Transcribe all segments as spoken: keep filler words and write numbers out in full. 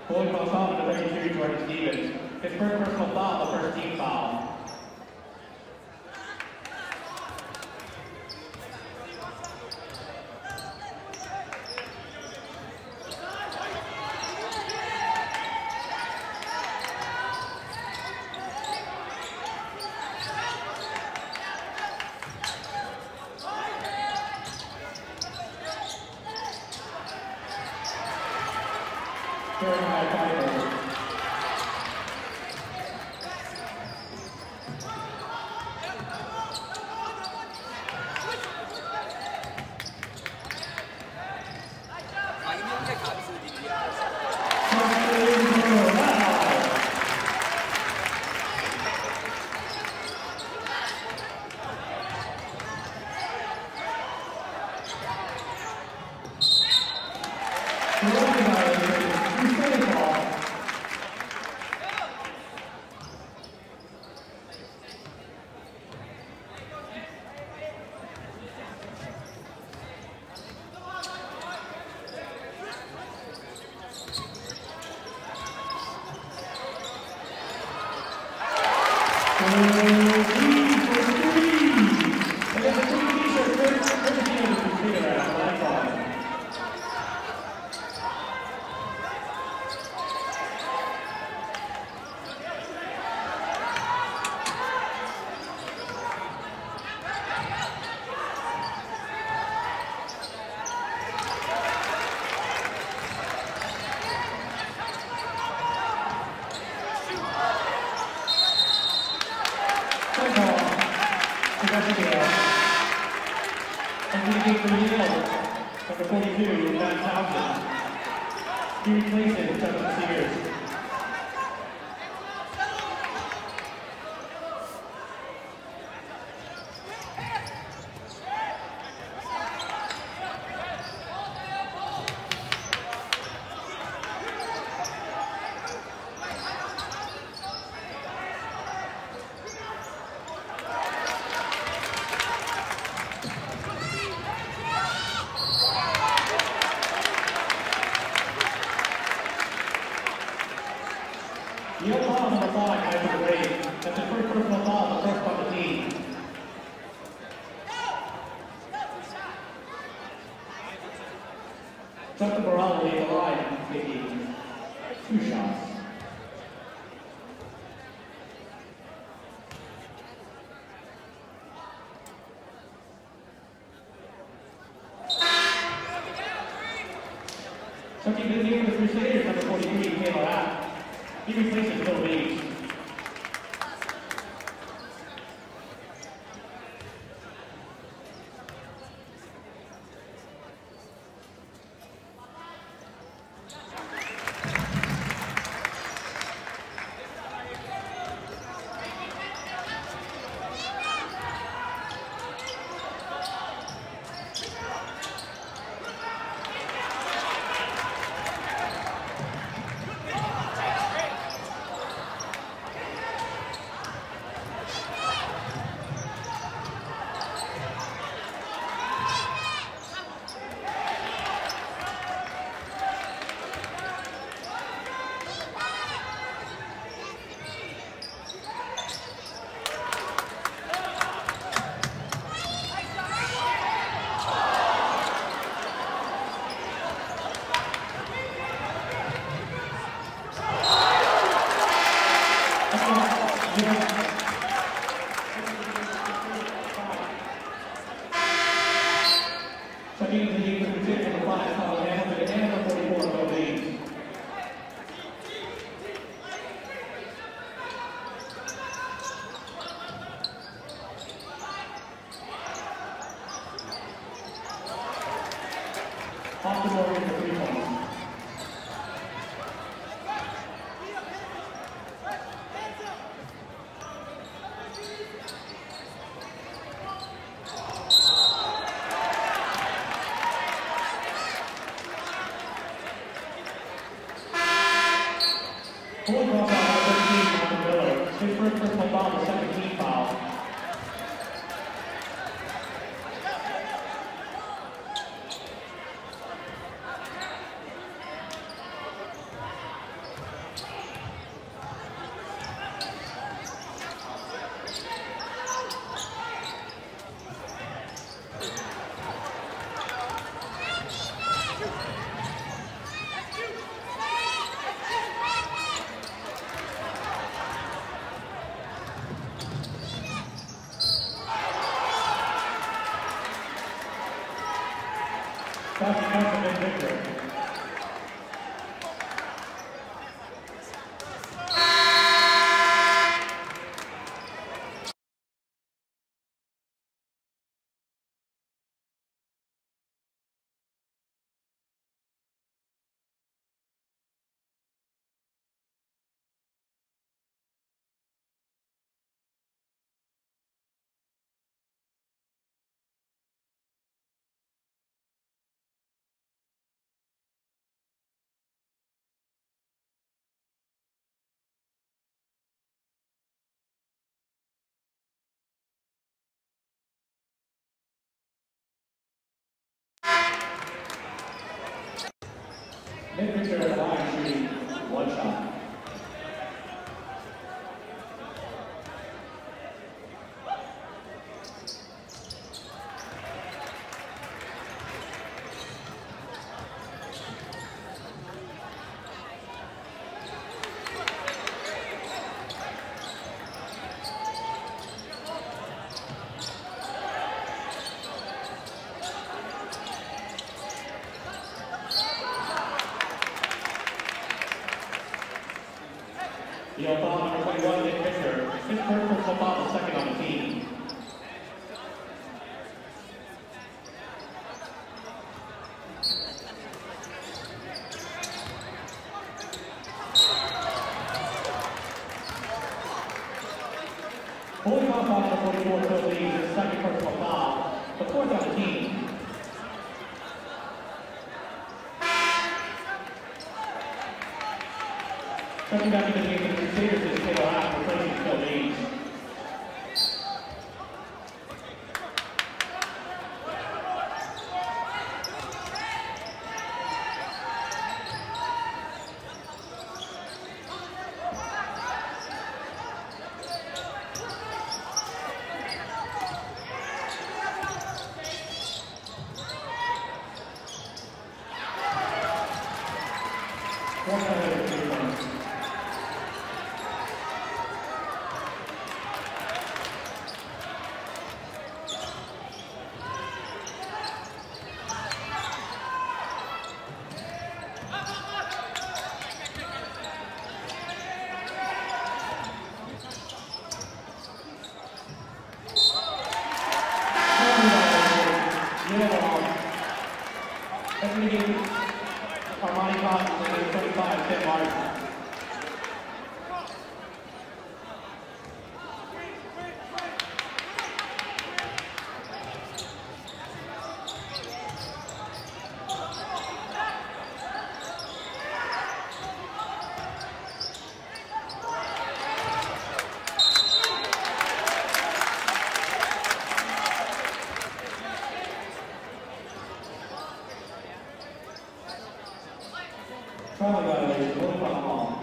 Holding cross off number thirty-two, Jordan Stevens. His first personal foul, the first team foul. Yale. And he for Yale, number forty-two, Matt Townsend. He replaces Justin Sears. Yale ball number five, Michael Gray. That's the first personal ball, the first on the team. Justin Morales leads the line, taking two shots. Checking the name of the Crusaders, number forty-three, Taylor App. He replaces Bill Reeves. Off the board for three points. Full cross out by thirteen on Miller. His first personal foul, the second team foul. Second comes to Victor. Nick Victor at the line shooting one shot. Yale foul number twenty-one, Nick Victor. His personal foul, the second on the team. Holding off on the forty-four Phil leads his second personal foul, the fourth on the team. Stepping back into the game of the Crusaders is Taylor Ash, replacing Phil Leeds. One minute, three points. Armani Cost, twenty-five, Tim Martin. Travel violation, one foul ball.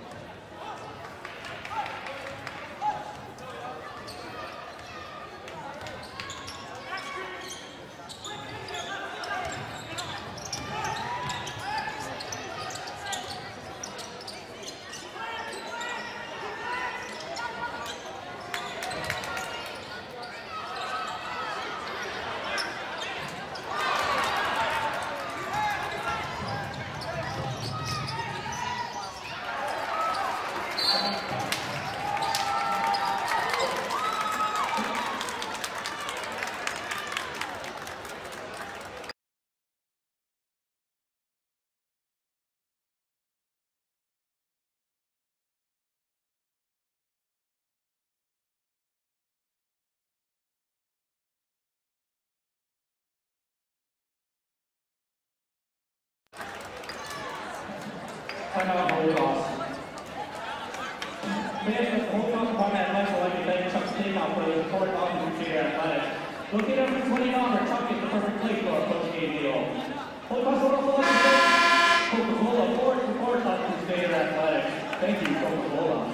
Timeout, hold off. Management, hold off upon that match. I'd like to thank Chuck Stakeout for the support of the Crusader Athletics. Located under twenty dollars, Chuck is the perfect place for our coach game deal. Hold off, hold off, hold off. Coca-Cola, forward support of Crusader Athletics. Thank you, Coca-Cola.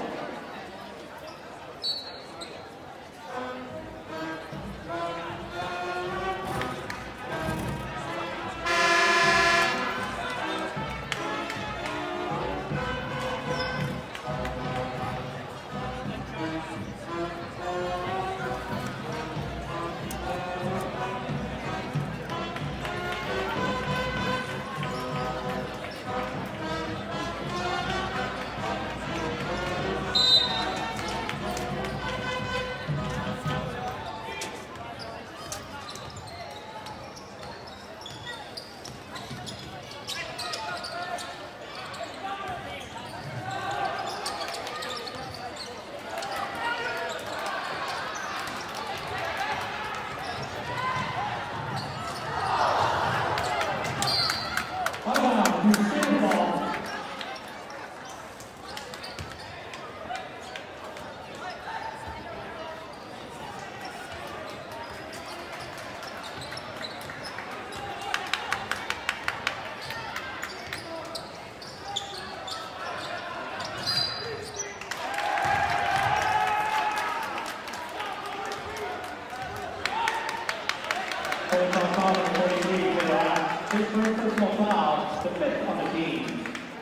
personal foul, the fifth on the team.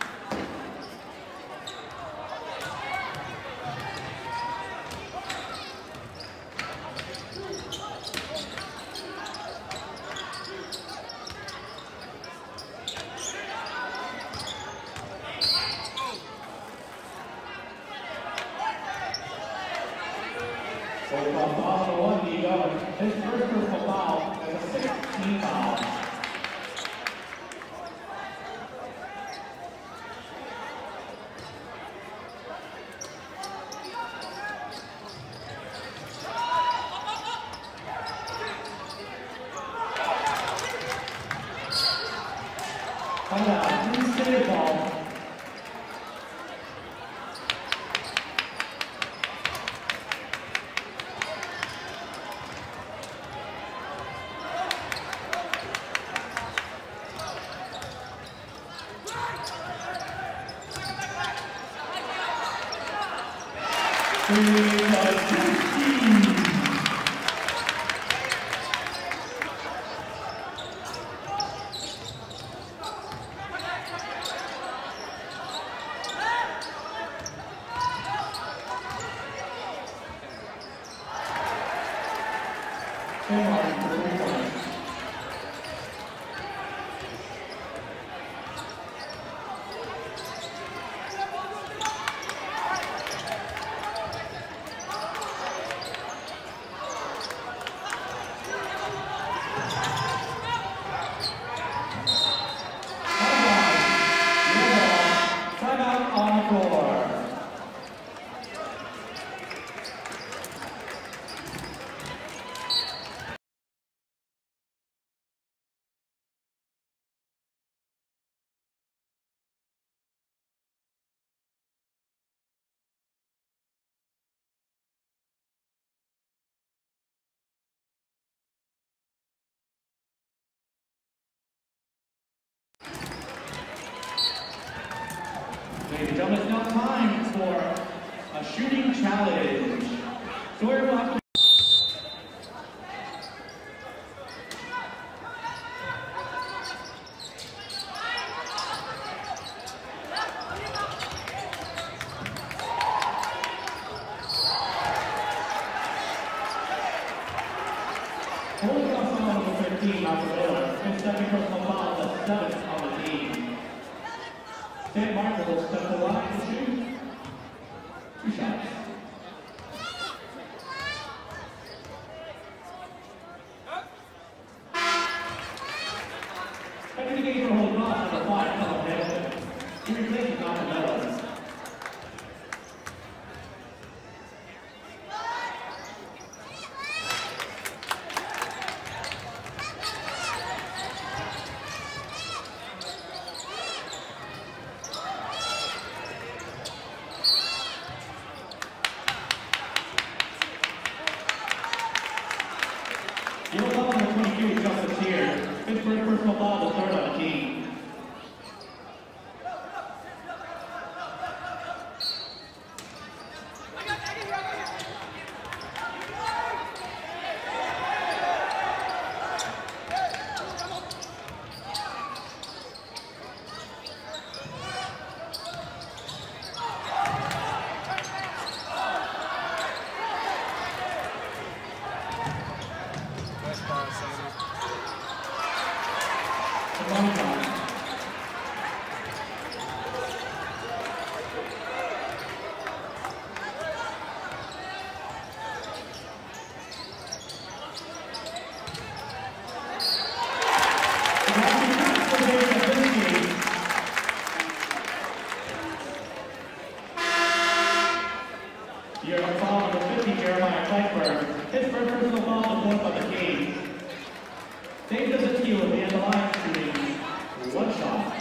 Foul foul for one, Diego. His first personal foul is a sixteen foul. Timeout, Green City ball. Ladies and gentlemen, it's now time for a shooting challenge. So we're going to have to hold up on number fifteen, Alvarado, and second personal foul, the seventh on the team. Saint Martin will step to the line to shoot. Two shots. After the game for hold off number five, Colin Hamilton. He replaces Alvarado. You'll call number twenty-two, Justice here. His first personal foul, the third on the team. You're a foul on the fifty, Jeremiah Kleitberg. His first personal foul, the fourth on the game. Dave does a steal at the end of the line, shooting one shot.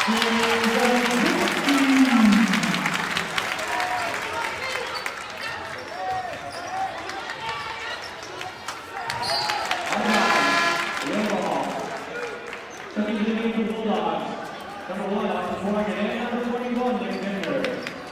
Number one, off the market, and number twenty-one, Nick Bender.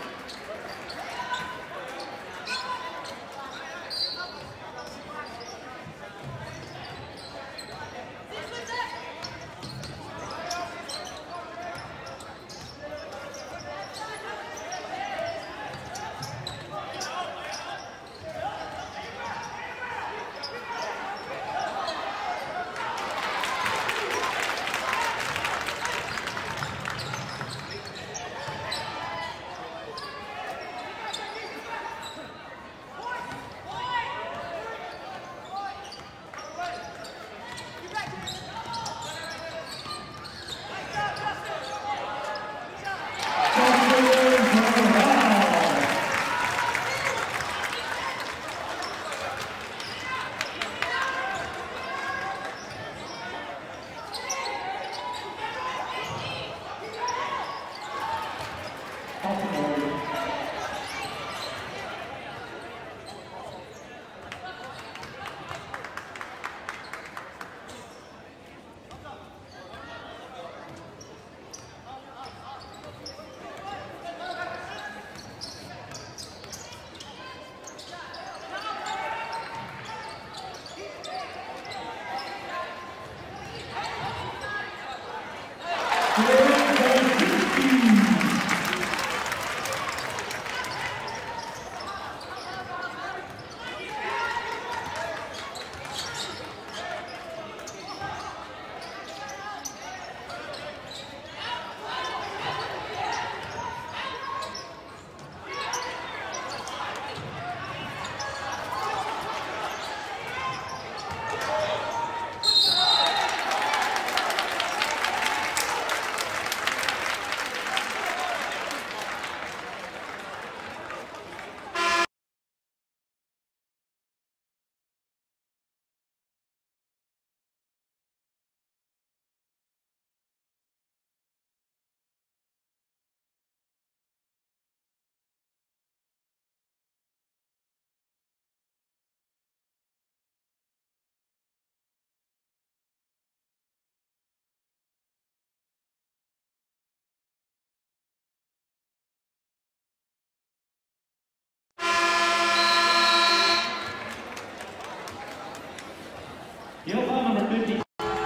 Yale number fifty.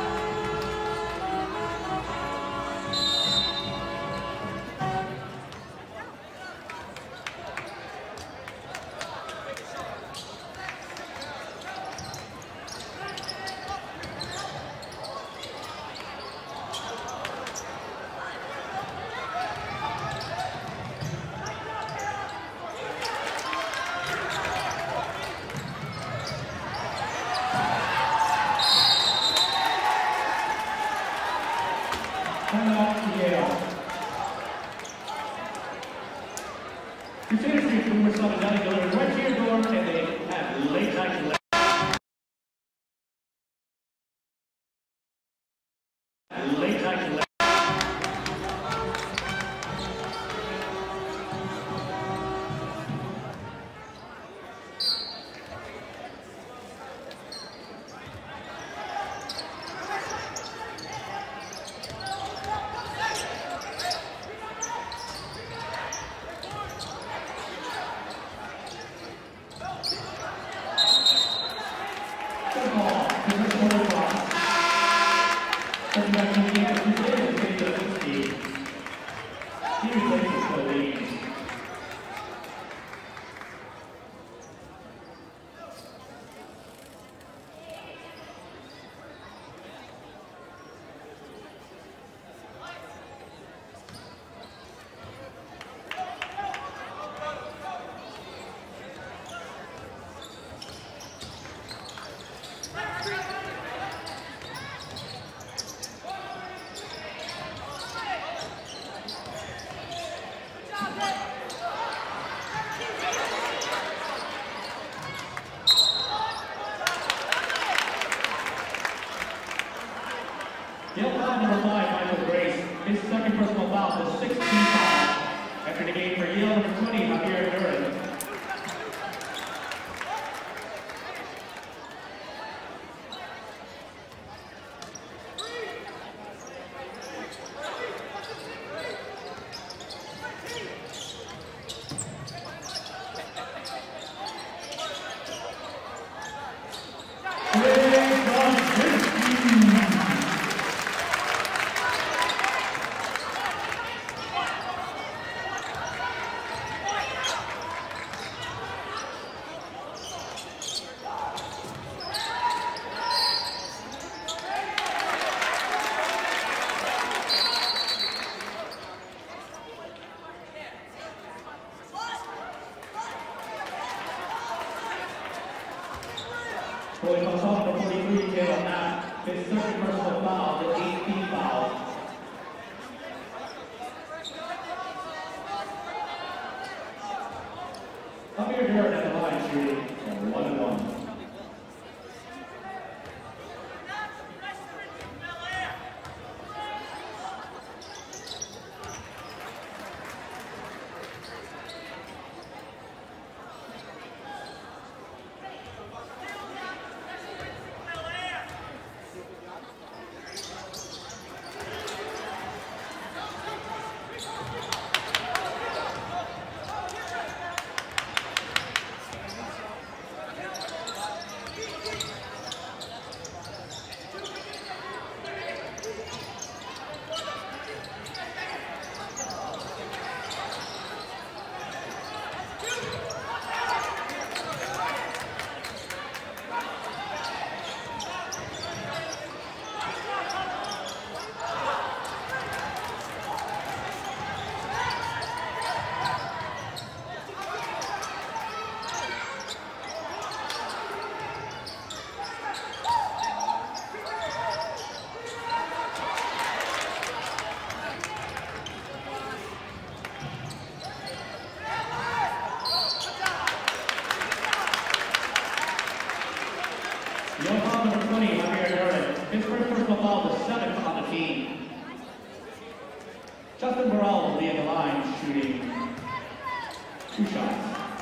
Coming up to Yale. Crusader Street from West Side Valley going right to your door, and they have late night left. Late night left. Justin Burrell will be at the line shooting two shots.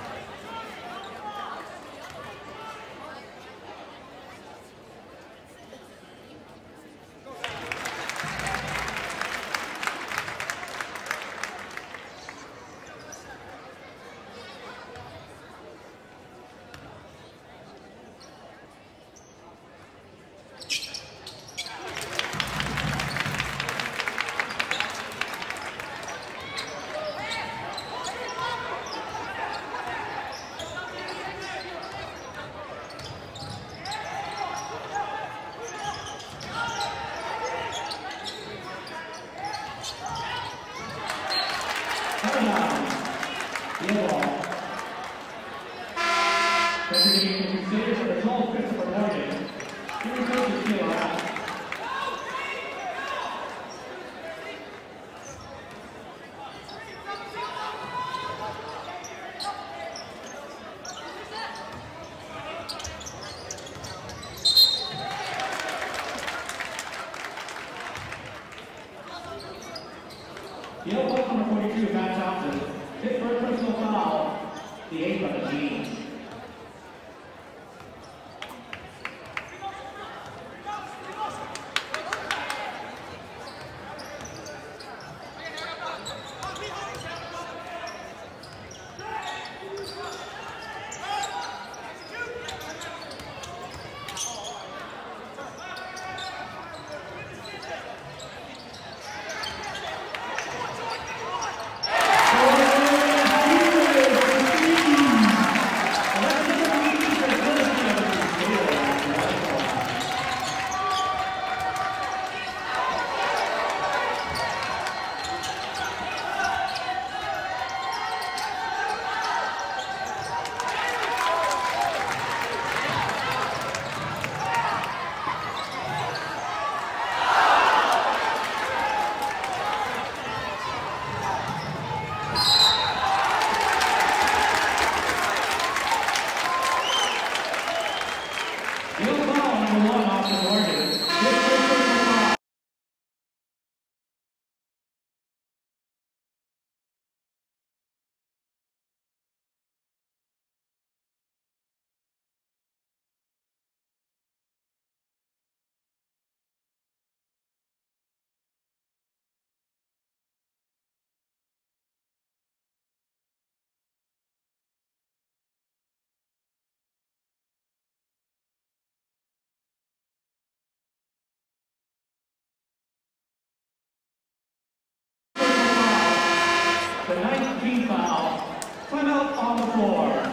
Yale ball. Referee considers for the tall Christopher Morgan. He returns the Yale out. Yale ball number forty-two, Matt Thompson. Hit for a personal foul, the eighth of the team. The nineteenth foul, timeout on the floor.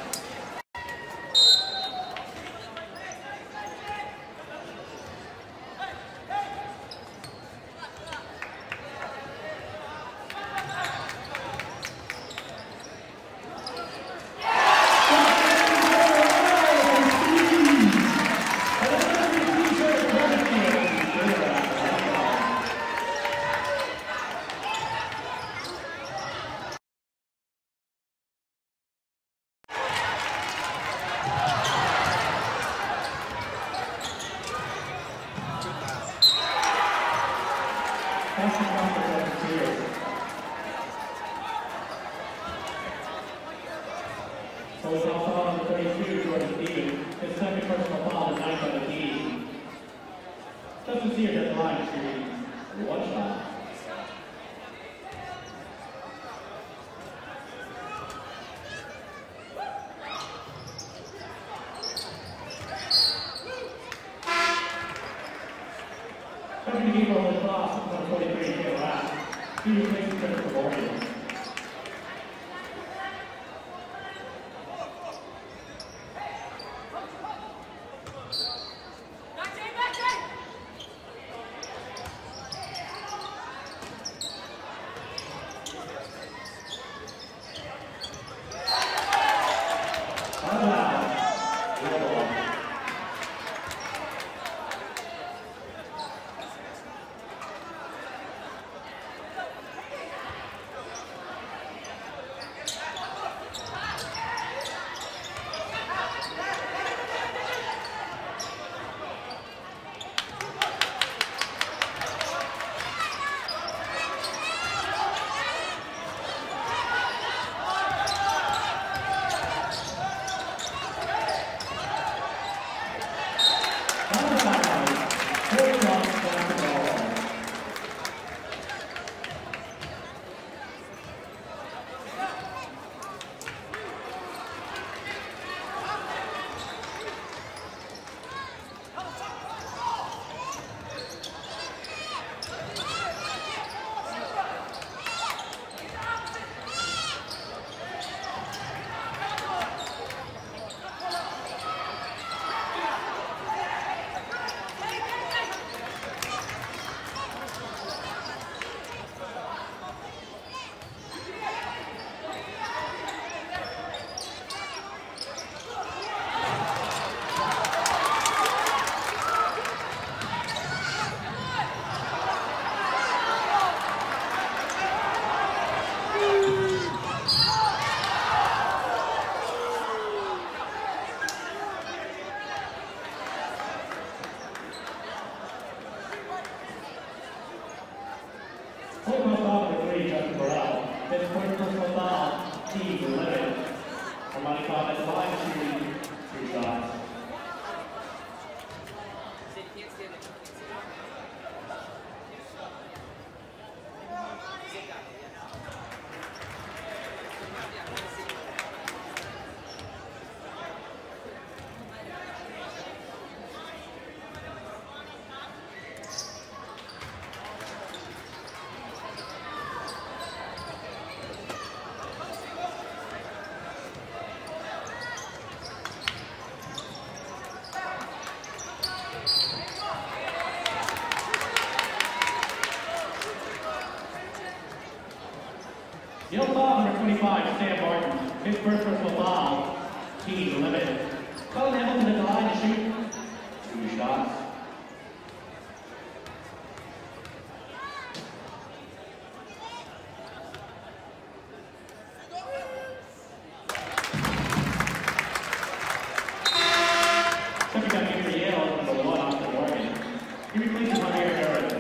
So it's all foul on the thirty-two, Jordan Stevens. His second personal foul, the ninth on the team. Justin Sears at the line shooting one shot. Second game over the cross, number forty-three, Yale last. He replaces Christopher Morgan. Fifth quarter personal foul, team eleven. Armani caught at the line, shooting two shots. Yale foul number twenty-five, Sam Martin. His first personal foul, team eleven. Colin Hamilton at the line to shoot two shots. Second gun here for Yale, number one, Austin Morgan. He replaces Javier Herrera.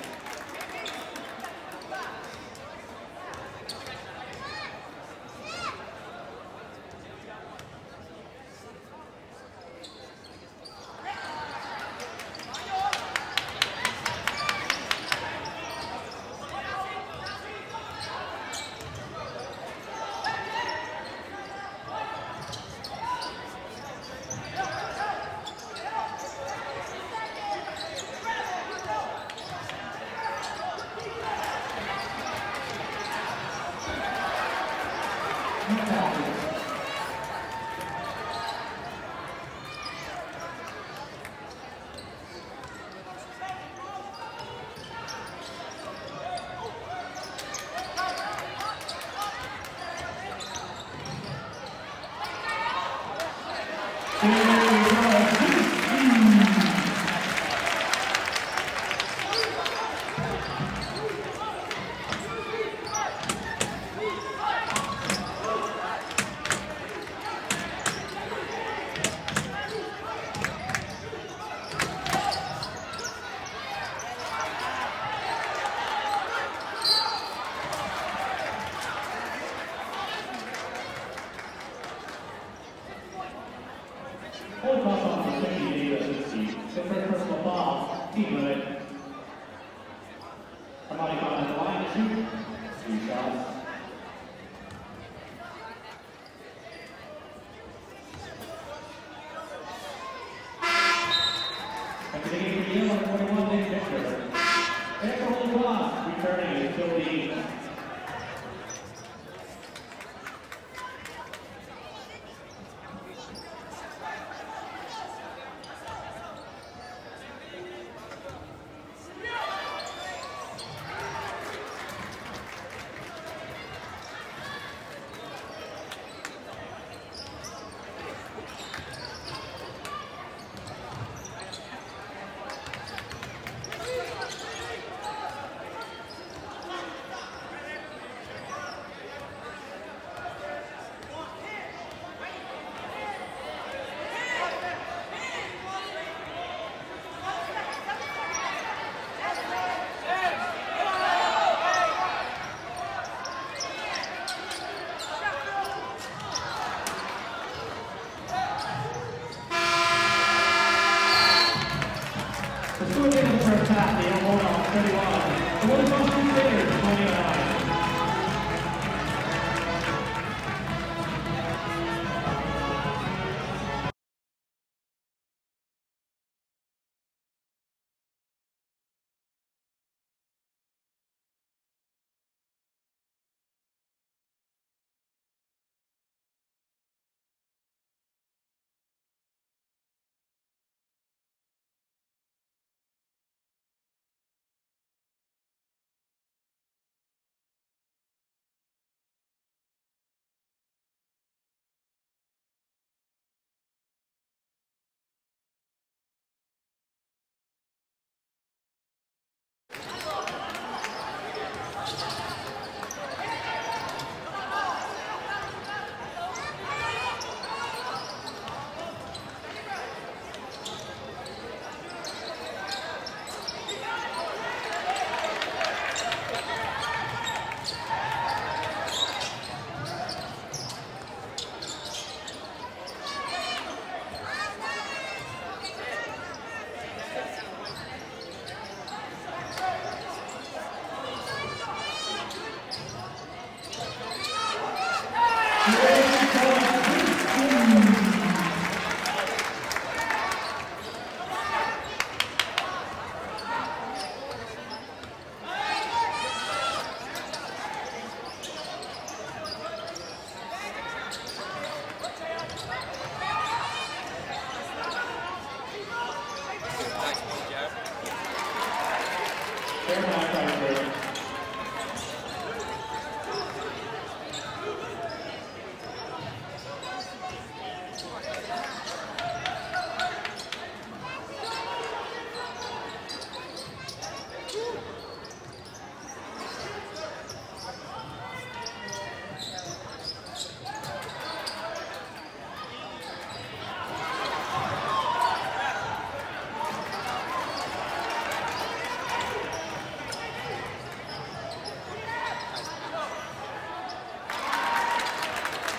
Hold cross on for fifty, U S sixty. The first personal foul, team limit. Armani caught at the line to shoot two shots. After the game for Yale, number forty-one, Nick Victor. After hold cross, returning is Philly.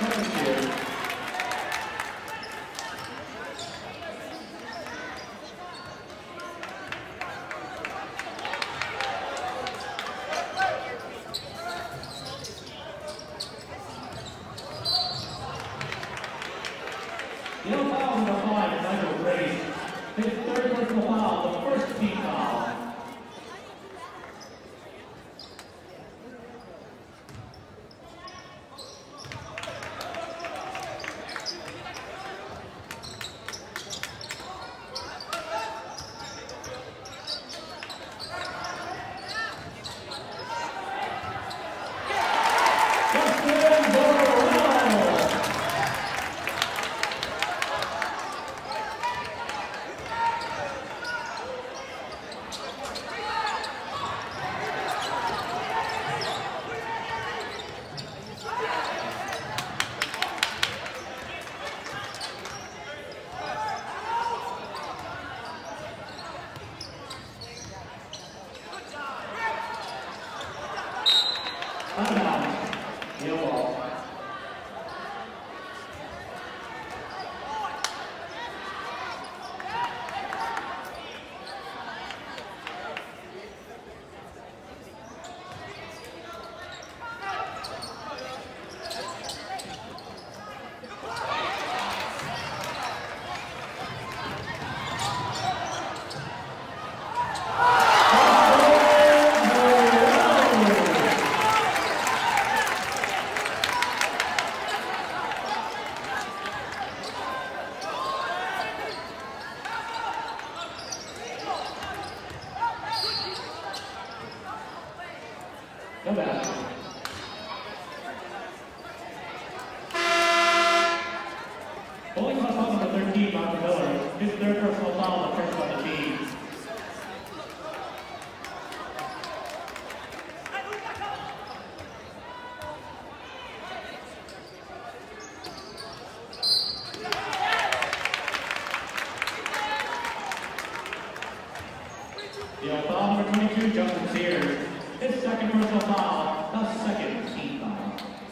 Second year. Yale foul number five, Michael Grace. His third personal foul, the first team foul. No bad. Bowling cross foul number thirteen, Mark Miller. His third personal foul, the first on the team. Yale foul number twenty-two, Justin Sears. His second personal foul, the second team foul.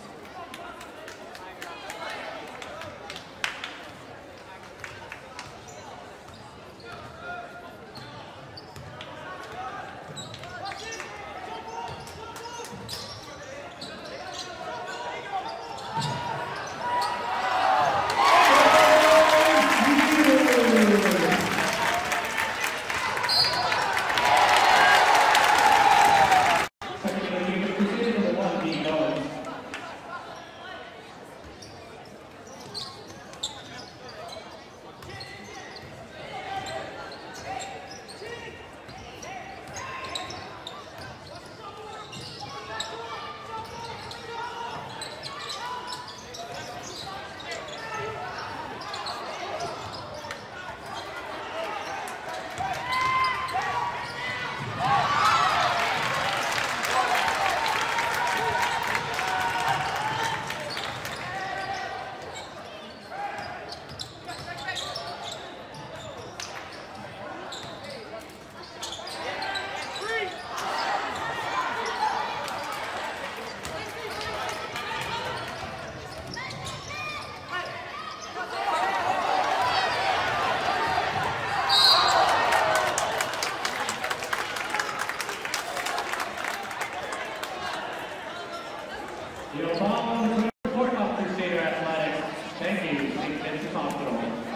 Yale foul number twenty, court off Crusader Athletics. Thank you, Saint Vincent Hospital.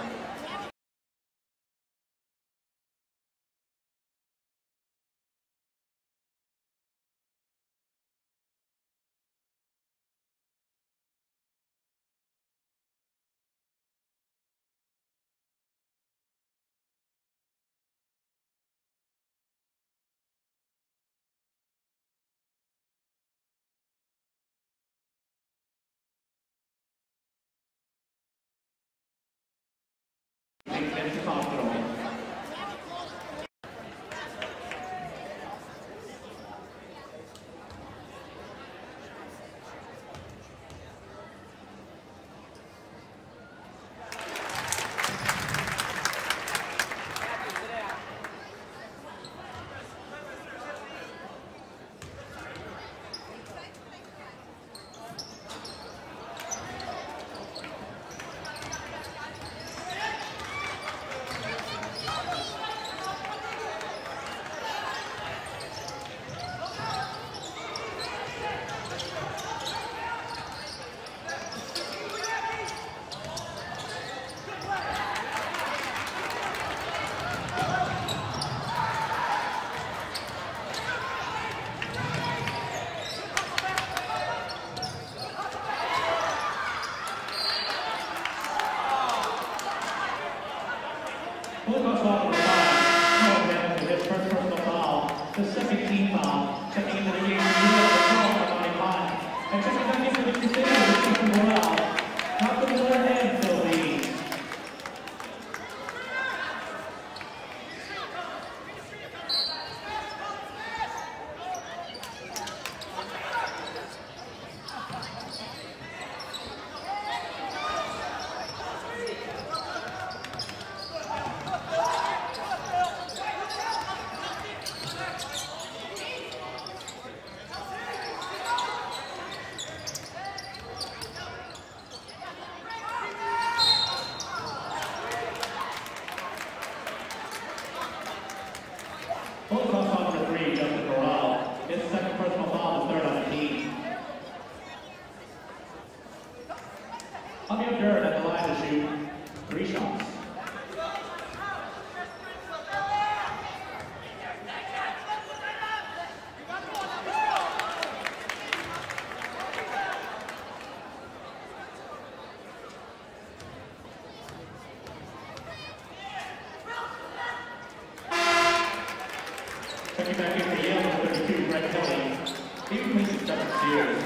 Saint Vincent Hospital. Cheers.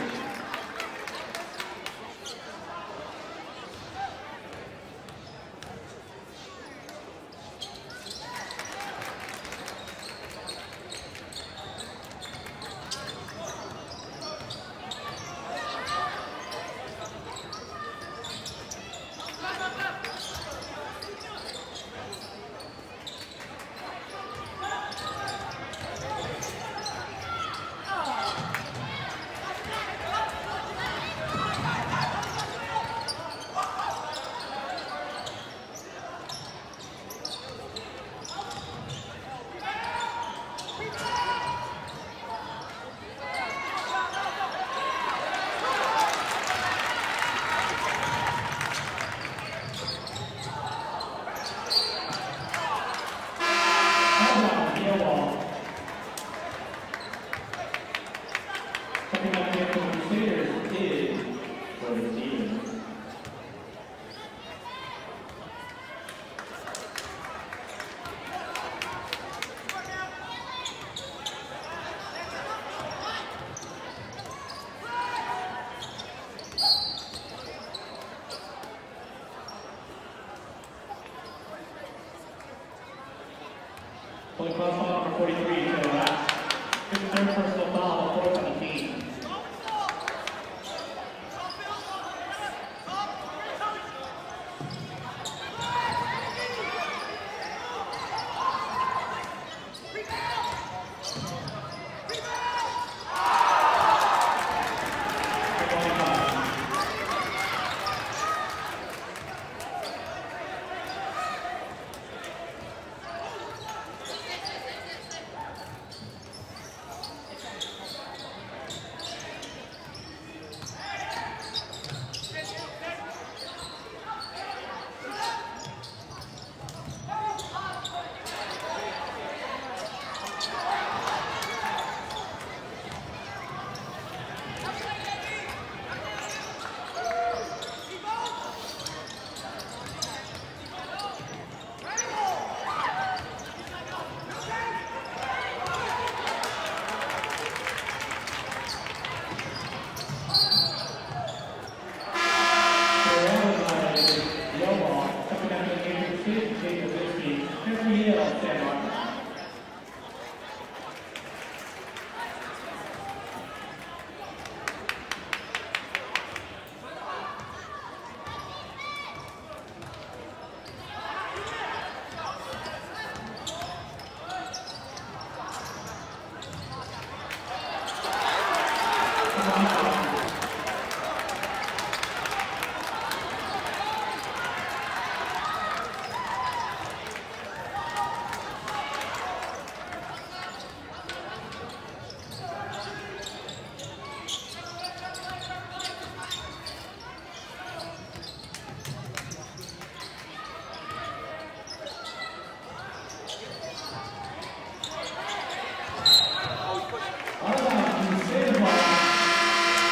Point cross foul number forty-three, to the last. His third personal foul, fourth on the team. Yale, stand on. Armani,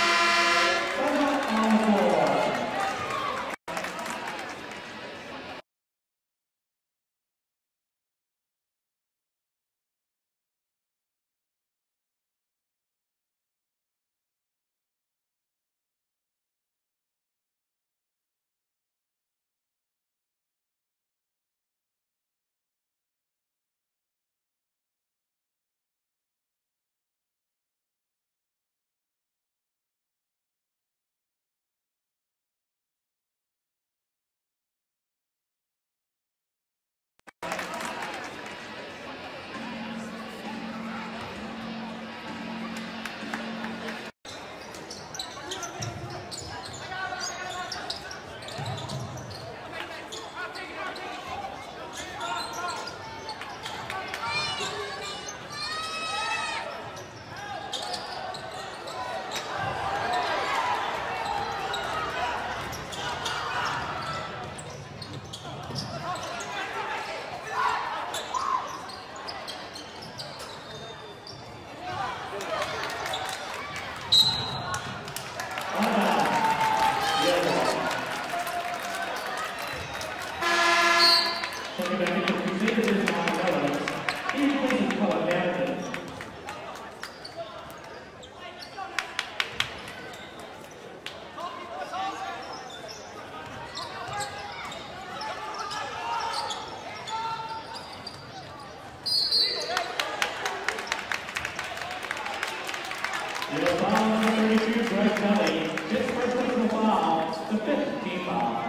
Yale foul number thirty-two, Greg Kelly. His first personal foul, the fifth team foul.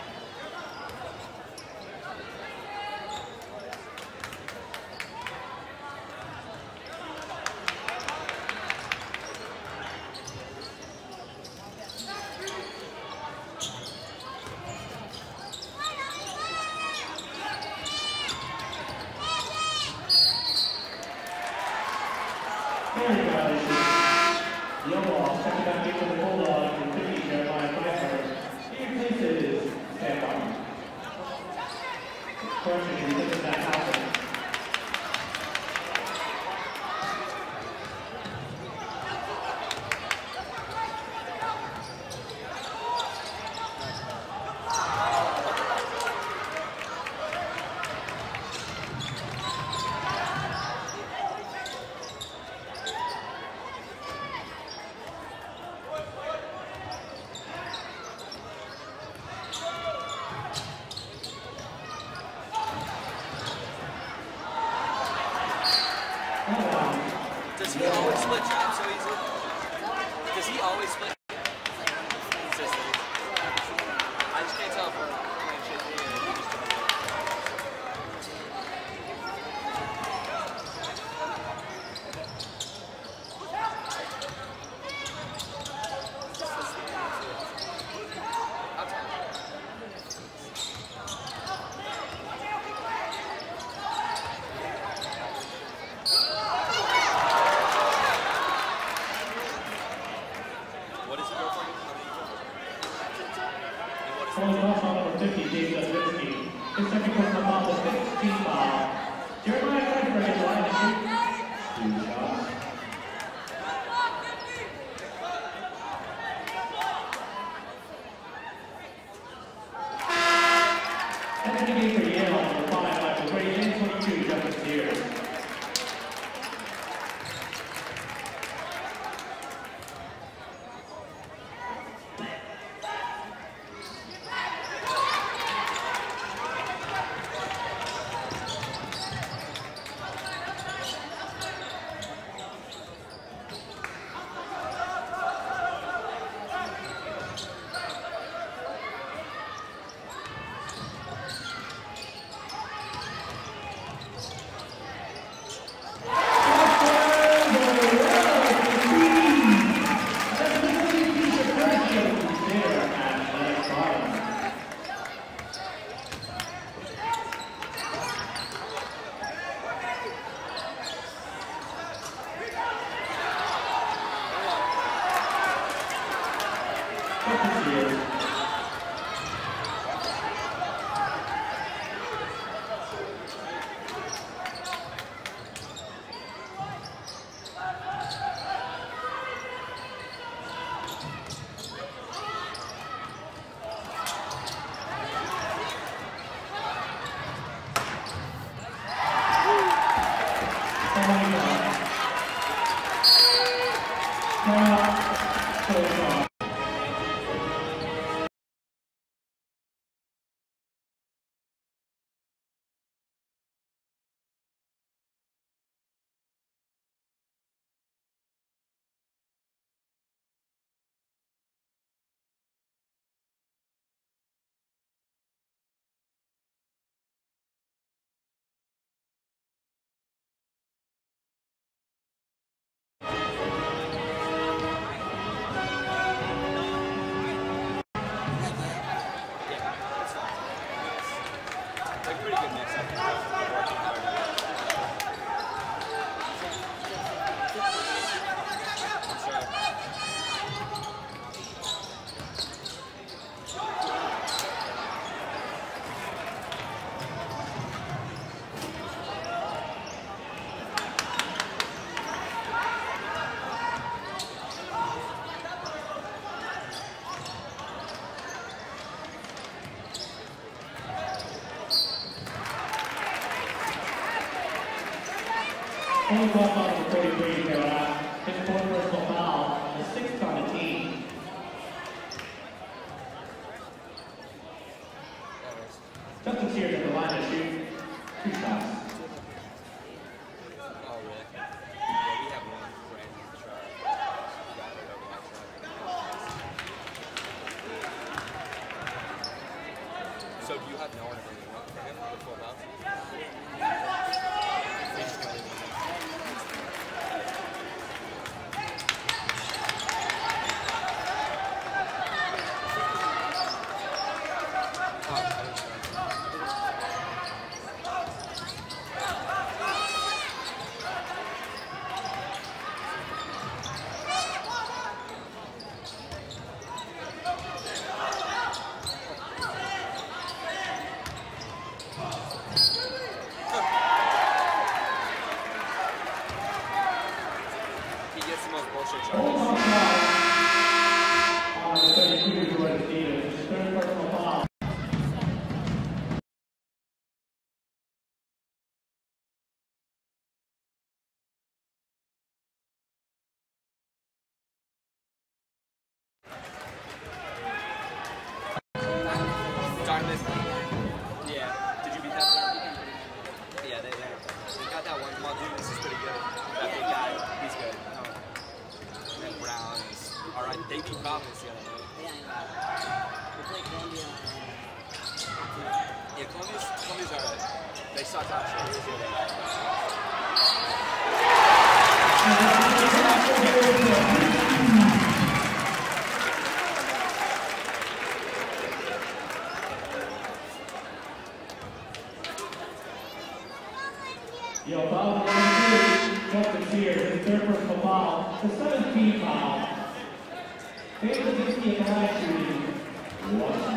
Does he always split jobs so easy? Does he always split? Consistently. I just can't tell if we're playing shit here. Only cross on number fifty, David Levitsky. His second personal foul, the fifth team foul. Jeremiah Craigford is line to shoot. Two shots. Second game for Yale on number five, Michael Brady, and twenty-two, Justin Sears. Only cross on number forty-three, Carolina. His fourth personal foul, and the sixth on the team. Justin Sears at the line to shoot two shots. Oh, really? Yeah, we have one brand new try. toss foul on the thirty-two, Jordan Stevens. Third personal foul. Dartmouth. Yeah. Did you beat that? Yeah, they, they, they got that one. Well, dude, this is pretty good. That big guy, he's good. Um, and then Brown is alright. They beat Providence the other night. Yeah, I know. We played Columbia. Yeah, Columbia's, Columbia's alright. They sucked last year. It was good. Yo, foul number two, Justin Sears, his third personal foul, the seventeenth foul. David Zinsky at the line shooting. One.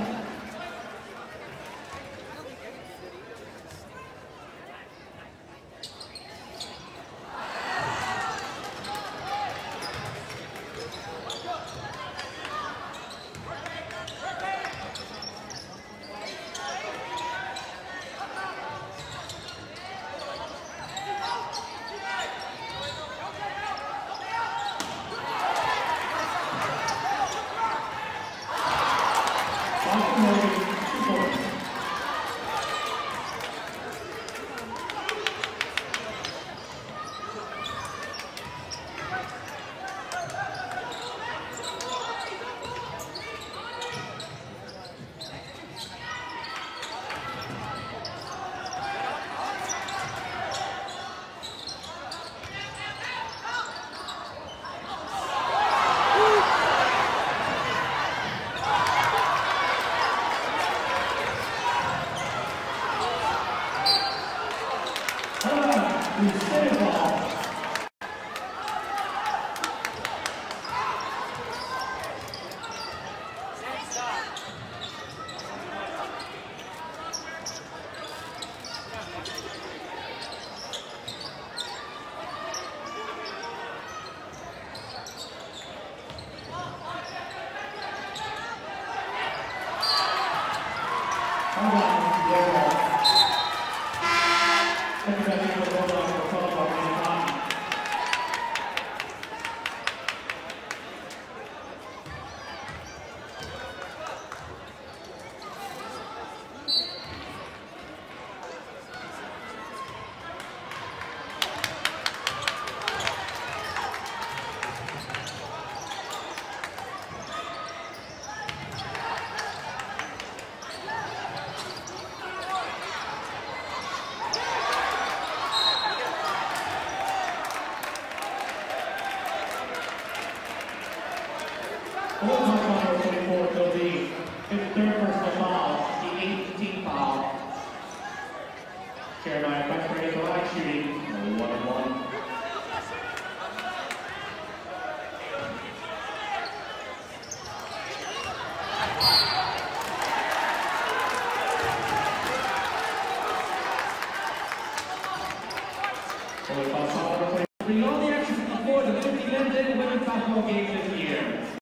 Bring all the action before the fifty men's and women's softball games this year.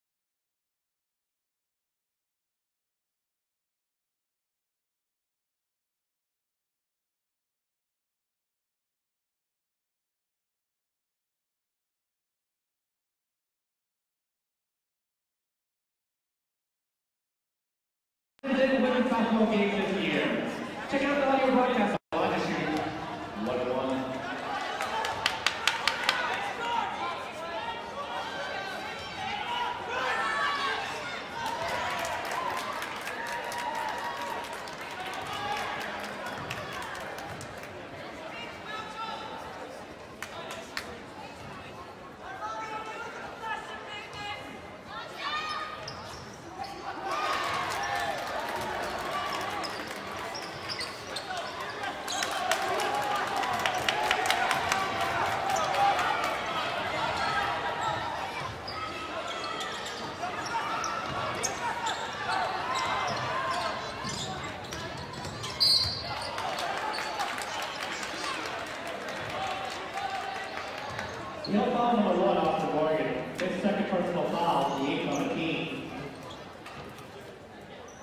Men's and women's softball games this year. Check out the audio broadcast on the stream. one oh one.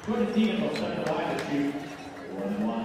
Jordan Stevens will step the line to shoot one and one.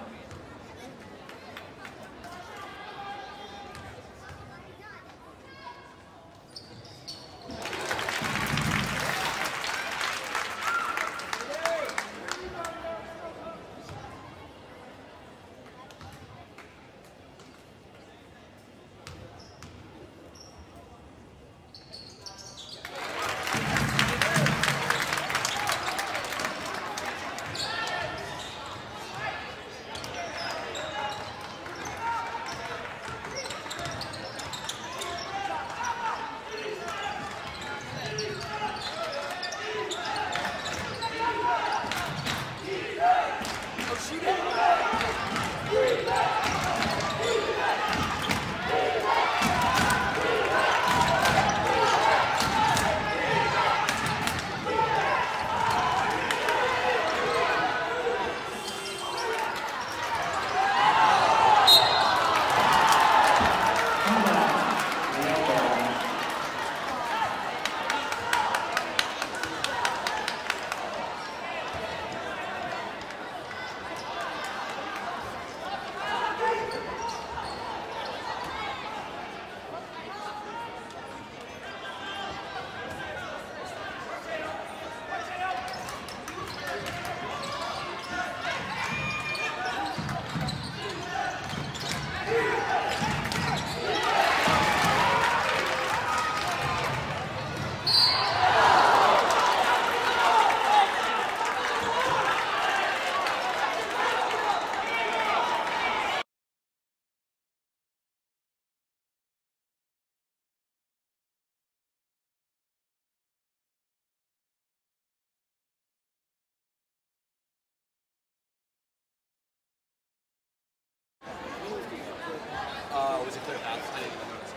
Uh, was it clear pass? I didn't even notice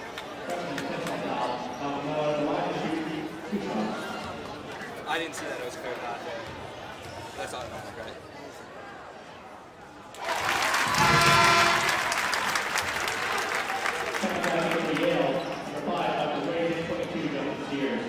it. I didn't see that it was a clear pass. Yeah. That's automatic, right? Second pass for Yale, number five, Doctor Wade, twenty-two, Justin Sears.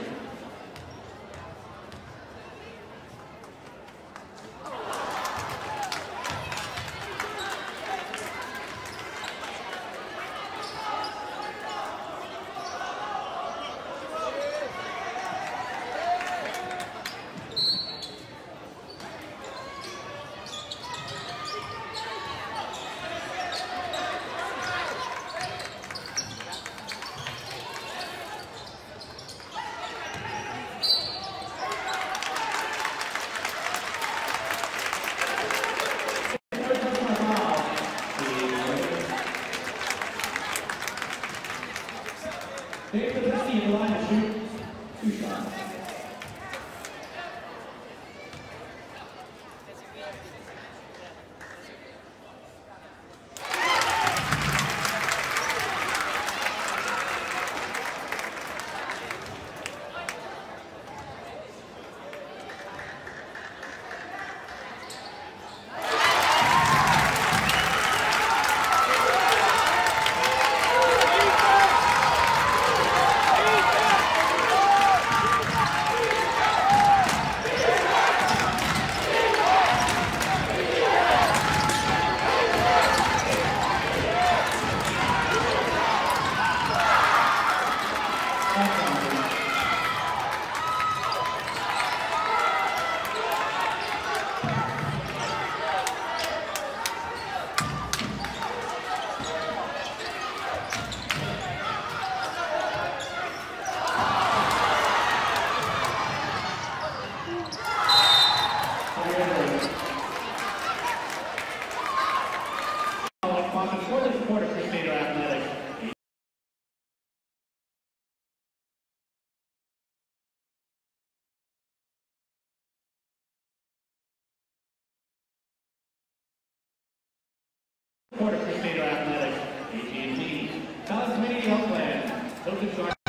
Take the fifty in the line to shoot two shots. Quarter Crusader Athletics, A T and T, College Community Health Plan,